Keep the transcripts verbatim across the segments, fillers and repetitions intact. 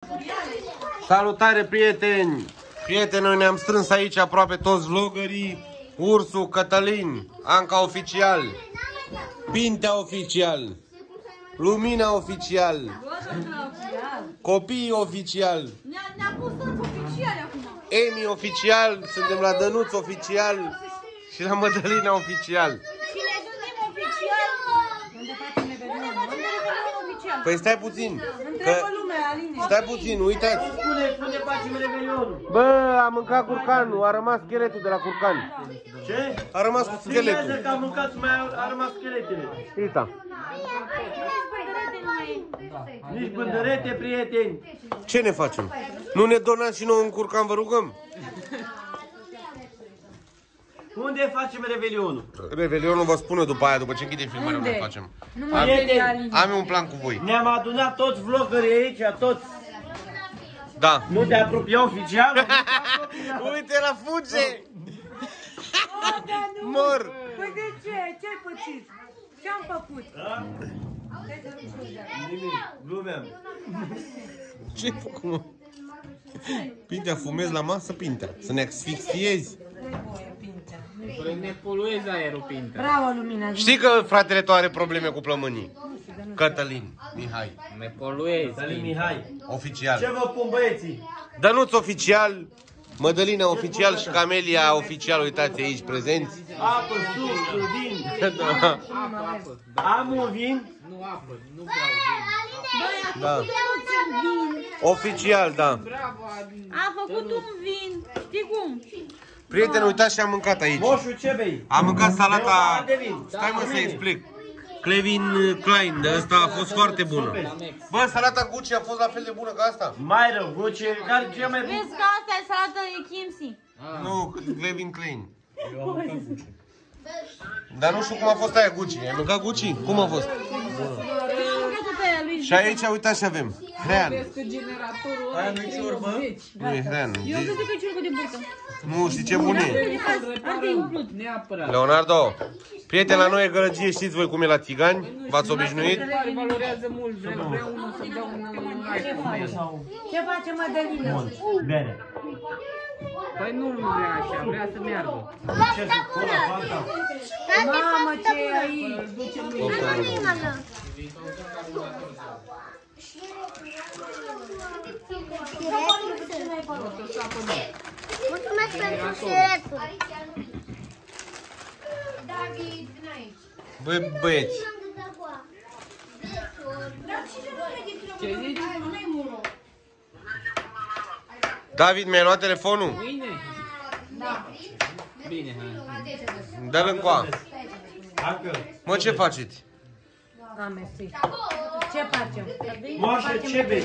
Salutare, prieteni! Prieteni, noi ne-am strâns aici aproape toți vloggerii. Ursu, Cătălin, Anca oficial, Pintea oficial, Lumina oficial, Copiii oficial, Ne-a pus toți oficiali acum. Emi oficial, suntem la Dănuț oficial și la Mădălina oficial. Și ne gândim oficial. Unde facem Revelion oficial? Păi stai puțin, că... Aline. Stai puțin, uitați. Spune, unde facem Revelionul? Bă, a mâncat curcanul, a rămas scheletul de la curcan. Ce? A rămas cu Filmează scheletul. că am mâncat și mai a rămas scheletele. Uita. Nici bândărete, prieteni. Ce ne facem? Nu ne donați și nouă un curcan, vă rugăm? Unde facem Revelionul? Revelionul vă spune după aia, după ce închide filmarea, noi facem. Am, Prieteni, am eu un plan cu voi. ne-am adunat toți vloggerii aici, toți. Da. Nu te apropia oficial? Uite, la fuge! Mor! Păi de ce? Ce-ai pățit? Ce-am făcut? Nimic, glumeam. Ce-ai făcut, mă? Pintea, fumezi la masă, Pintea? Să ne asfixiezi? Ne poluezi aerul, Pintea. Bravo, Lumina. Știi că fratele tău are probleme cu plămânii? Cătălin, Mihai, Ne poluezi, Salim Mihai. oficial. Ce vă pun, băieții? Dănuț oficial, Mădălina oficial și Camelia oficial, uitați aici prezenți. Apă, suc, vin. Da. Apă, apă. Da. Am un vin. Nu apă, nu beau vin. Da. Vin. Oficial, da. Bravo, Adin. A făcut un vin. Știi cum? Prieteni, uitați ce am mâncat aici. Moșu, ce bei? Am mâncat salata... Eu de vin. Stai mă să explic. Clevin Klein, de asta a fost foarte bună. Bă, salata Gucci a fost la fel de bună ca asta? Mai rău, Gucci, care ce mai bun? Vezi că asta e salată e Kimsi. Nu, Clevin Klein. Dar nu știu cum a fost aia Gucci. Ai mâncat Gucci? Cum a fost? Și aici, uitați ce avem. Hrean. Vezi că generatorul Aia ăla nu-i e ciorbă? treizeci. Nu e hrean. Eu am crezut că e ciorba de burtă. Nu, știi ce bun e? Reparăm neapărat. Leonardo, prieten, la noi e gălăgie, știți voi cum e la țigani? V-ați obișnuit? Care valorează mult, vreau unul să dea un iPhone. Ce face Mădălina? Bere. Păi nu vrea așa, vrea să meargă. Ce să cola, fanta? Mamă, ce e aici? Mulțumesc pentru șiretul. Băi, băieți, Ce zici? David, mi-ai luat telefonul? Mâine? Da. Bine, hai. Dă-l încoa. Dacă. Mă, ce faceți? Am mersi. Ce facem? Moșă, ce bei?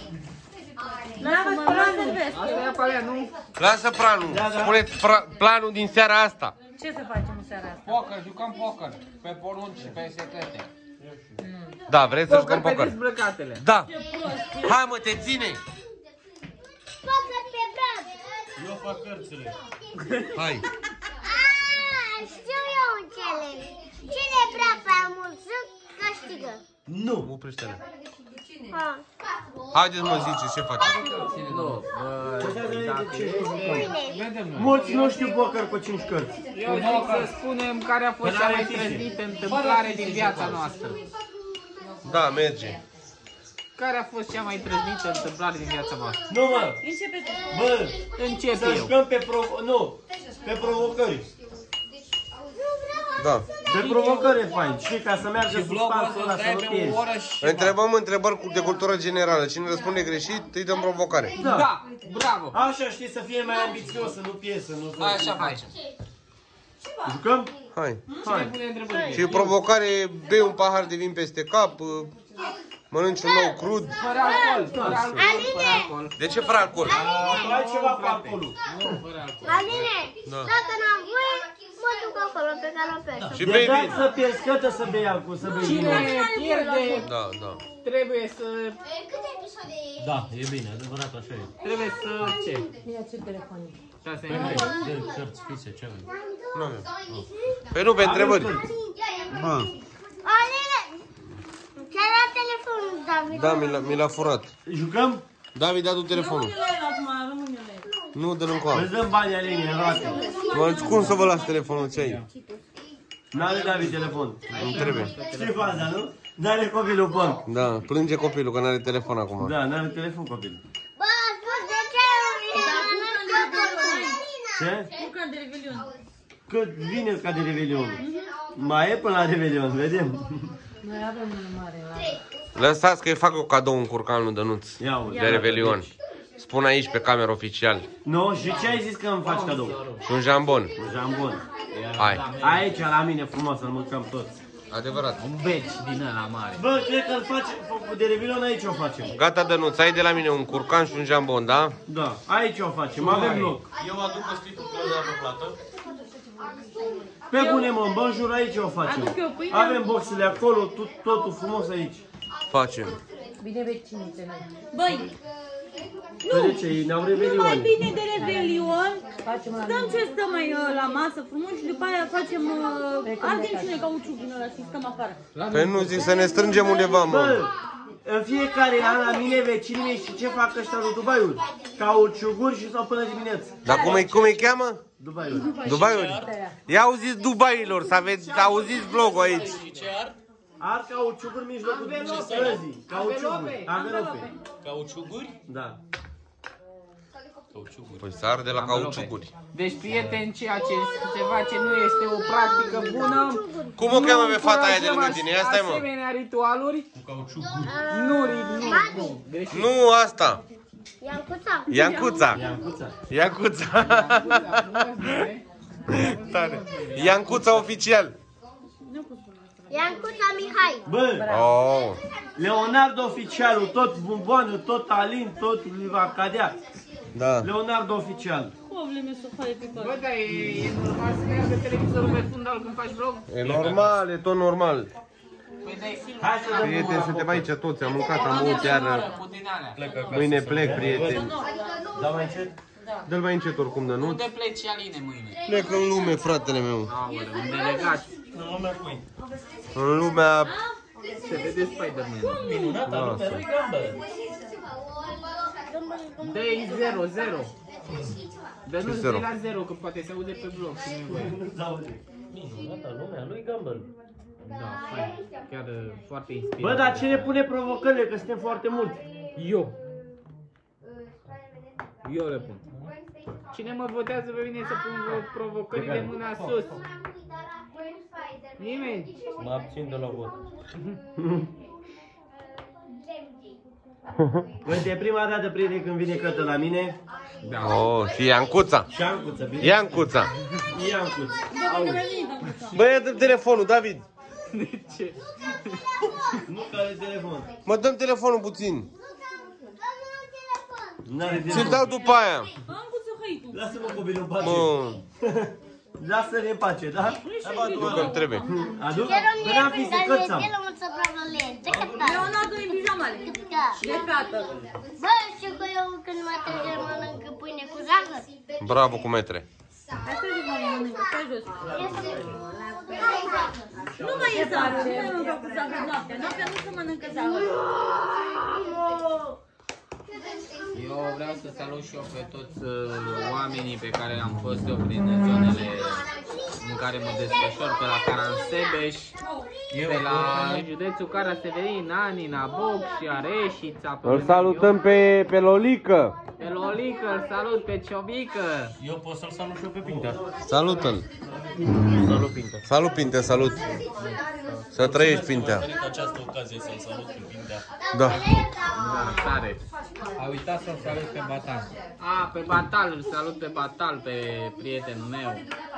N-am văzut să vezi. Asta e apalea, nu? Lasă planul. Da, da. Spuneți planul din seara asta. Ce să facem în seara asta? Poker, jucăm poker. Pe porunci și pe secrete. Da, vreți să jucăm Poker pe poker? dezbrăcatele. Da. Hai mă, te ține. Pocă pe brad. Eu fac cărțile. Hai. Aaa, știu eu un challenge. Cine vrea prea mult suc, câștigă. Nu. Oprește-le. Ha. Haideți mă, ziceți ce facem. Nu, vedem noi. Mulți nu știu poker cu cinci cărți. Eu zic să spunem care a fost cea mai trăznită întâmplare din viața noastră. Da, merge. Care a fost cea mai trăznită întâmplare din viața voastră? Nu, mă. Începe tu. Bă, Încep să eu. jucăm pe provo... Nu. Pe provocări. Da. Pe provocări e fain. Și ca să meargă suspansul ăla să nu piezi. Întrebăm întrebări cu- de cultură generală. Cine răspunde greșit, îi dăm provocare. Da, bravo. Așa, știi, să fie mai ambițios, să nu piesă. Nu să... Așa facem. Jucăm? Hai. Cine pune întrebări? Și provocare, bei un pahar de vin peste cap, mănânci un nou crud. Fără alcool, fără alcool, fără alcool. De ce fără alcool? Tu ai ceva cu alcoolul. Nu, fără alcool. Aline, Da. dacă n-am voie, mă duc acolo pe canapea. Și De bei dat vin. să pierzi, cătă să bei alcool, să bei vin. Cine pierde, Da, da. trebuie să... Câte episoade e? Da, e bine, adevărat, așa e. Trebuie să... Ce? Ia ce telefon. Șase De cărți fixe, ce avem? Nu avem. Păi nu, pe întrebări. Bă, Aline, ți-ai luat telefonul, David. da, mi l-a, mi l-a furat. Jucăm? David, adu telefonul. Rămâne la el acum, rămâne la el. Nu, dă-l încoa. Îți dăm bani Aline, în roate. Mă, cum să vă las telefonul, ce ai? N-are David telefon. Nu trebuie. Știi faza, nu? N-are copilul pont. Da, plânge copilul că n-are telefon acum. Da, n-are telefon copilul. Bă, a spus de ce Ce? Bucan de Revelion. Cât vine ca de Revelion. Mai e până la Revelion, vedem. Noi avem unul mare la... Lăsați că îi fac eu cadou un curcanul Dănuț. Ia uite. De Revelion. Spun aici pe cameră oficial. Nu, și ce ai zis că îmi faci cadou? Și un jambon. Un jambon. Hai. Aici, la mine, frumos, să-l mâncăm toți. Adevărat. Un beci din ăla mare. Bă, cred că îl facem, de Revelion aici o facem. Gata, Dănuț, ai de la mine un curcan și un jambon, da? Da, aici o facem, avem loc. Eu aduc o sticlă pe plată. Pe bune, mă, în bonjur aici o facem. Aduc eu pâine. Avem boxele acolo, tot, totul frumos aici. Facem. Bine vecinite noi. Băi, Păi de ce? Ne-au mai Revelion. bine de Revelion. Stăm ce stăm mai uh, la masă frumos și după aia facem uh, ardem și noi cauciuc din ăla și stăm afară. Păi nu zic să ne strângem undeva, mă. Bă, în fiecare an la mine vecinii mei și ce fac ăștia lui Dubaiul? Cauciuguri și stau până dimineață. Dar cum îi cum îi cheamă? Dubaiul. Dubaiuri? Ia auziți Dubailor, să aveți, auziți vlogul aici. Ar cauciuguri în mijlocul străzii. Cauciuguri. Anvelope. Cauciuguri? Da. Păi s-ar de la cauciuguri. Deci, prieteni, ceea ce se face nu este o practică bună. Cum o cheamă Nu pe fata aia de încurajăm lângă tine? Ia stai, mă. asemenea ritualuri. Cu cauciuguri. Nu, nu, nu. Greșit. Nu asta. Iancuța. Iancuța. Iancuța. Iancuța. Tare. Iancuța oficial. Iancuța Mihai. Bă, Oh. Leonardo oficialul, tot bomboană, tot Alin, tot va cadea. Da. Leonardo oficial. Probleme să faci pe Bă, dar e, e normal să meargă televizorul pe fundal când faci vlog? E normal, e tot normal. Păi dai Hai să dăm Prieteni, suntem aici toți, am mâncat, am băut iar. cu din alea. Plecă acasă. Mâine plec, prieteni. Da, mai încet? Dă-l mai încet oricum, Dănuț. Unde pleci, Aline, mâine? Plec în lume, fratele meu. Aoleu, un delegat. Nu, lumea pui. În lumea... Se vede Spider-Man. Minunata lumea lui Gambă. Dă-i zero, zero. Dar nu zero? zi la zero, că poate se aude pe vlog. și nu e voie. Minunata lumea lui Gambă. Da, fain. Chiar uh, foarte inspirant. Bă, dar cine pune provocările? Că suntem foarte mulți. Eu. Eu le pun. Cine mă votează pe mine să pun provocările mâna sus? Nimeni. Mă abțin de la vot. Uite, prima dată, prieteni, când vine Cătă la mine. Da. Oh, și Iancuța. Și Ancuță, bine? Iancuța. Iancuț. Bă, ia-mi telefonul, David. De ce? Nu care telefon. Mă dăm telefonul puțin. N-are Ți-l telefon. dau după aia. Am cu țuhăitul. Lasă-mă copilul în pace. Mă, Lasă-ne în pace, da? nu că-mi trebuie. Aduc? Quiero Că n-am fi mi să cățam. multe probleme. Leonardo în pijamale. De fată. Bă, știu că eu când mă trezesc mănânc pâine cu zahăr. Bravo cu metre. Hai să zic mai mănâncă, stai jos. Nu mai e zahăr, nu mai mâncă cu zahăr noaptea. Noaptea nu se mănâncă zahăr. Eu vreau să salut și eu pe toți uh, oamenii pe care am fost eu prin zonele în care mă desfășor, pe la Caransebeș, pe la județul Cara-Severin, Anina, Boc și Areșița. pe Îl salutăm pe, pe Lolică. Pe Lolică, îl salut pe Ciobică. Eu pot să-l salut și eu pe Pintea. Salută-l. Salut Pintea. Salut, Pintea, salut. Să trăiești, Pintea. Am venit această ocazie să-l salut pe Pintea. Da. Da, tare. A uitat să-l salut pe Batan. A, pe Batal, îl salut pe Batal, pe prietenul meu.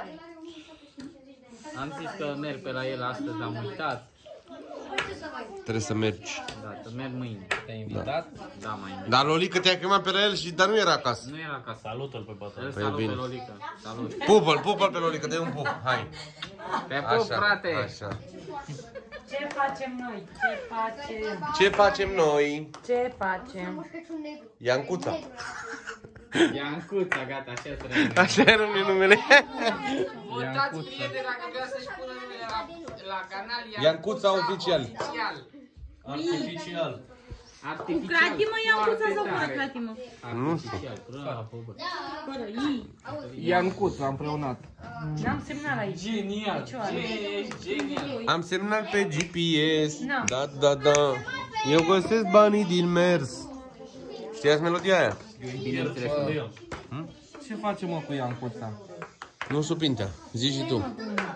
Am zis că merg pe la el astăzi, am uitat. Trebuie să mergi. Da, să merg mâine. Te-ai invitat? Da, mai merg. Dar Lolică te-a chemat pe la el și dar nu era acasă. Nu era acasă. Salut-l pe Batan. Îl Păi salut bine. pe Lolică. Salut. Pupă-l, pupă-l pe Lolică, dă-i un pup. Hai. Te pup, frate. Așa. Ce facem noi? Ce facem? Ce facem noi? Ce facem? Iancuța. Iancuța, gata, așa se rămâne. Așa era numele. Votați, prieteni, dacă vrea să-și pună numele la, la canal Iancuța oficial. oficial. Artificial. Artificial. Cratimă, i-am foarte pus sau fără tare. cratimă? Nu știu. Artificial, bravo. Fără, i. Iancuța împreunat. N-am semnal aici. Genial, ge- genial. Am semnal pe G P S. Da. Da, da, da. Eu găsesc banii din mers. Știați melodia aia? Bineînțeles. Ce facem mă cu Iancuța? Nu supintea. Zici și tu.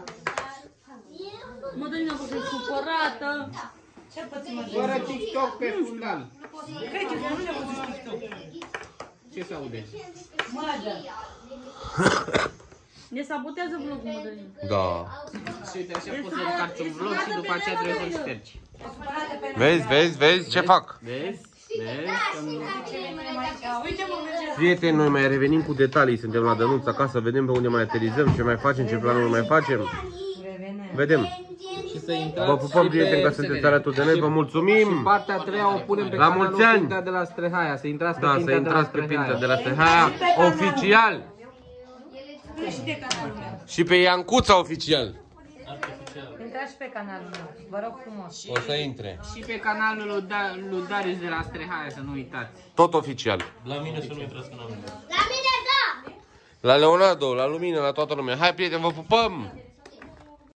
Mădălina a fost supărată. Ce pățim, mă? Fără TikTok pe fundal. Cred că nu le-a văzut TikTok. Ce se aude? Mădă. Ne sabotează vlogul, Mădălina. Da. Și uite, așa poți să încarci un vlog și după aceea trebuie să-l ștergi. Vezi, vezi, vezi ce fac? Vezi? Vezi? Uite-mă, merge. Prieteni, noi mai revenim cu detalii. Suntem la Dănuț acasă, vedem pe unde mai aterizăm, ce mai facem, ce planuri mai facem. Vedem. Și să intrați Vă pupăm, și prieteni, pe că sunteți S N L. alături de noi. Vă mulțumim. Partea a treia o punem pe La canalul mulți ani. Pintea de la Strehaia. Să intrați pe Da, să Pintea de la intrați pe Strehaia. Pintea de la Strehaia oficial. Și de canalul meu. Și pe Iancuța oficial. Intrați și pe canalul meu. Vă rog frumos. O să intre. Și pe canalul lui Da- lui Darius de la Strehaia, să nu uitați. Tot oficial. La mine să nu intrați în anul. La mine da! La Leonardo, la Lumină, la toată lumea. Hai, prieteni, vă pupăm!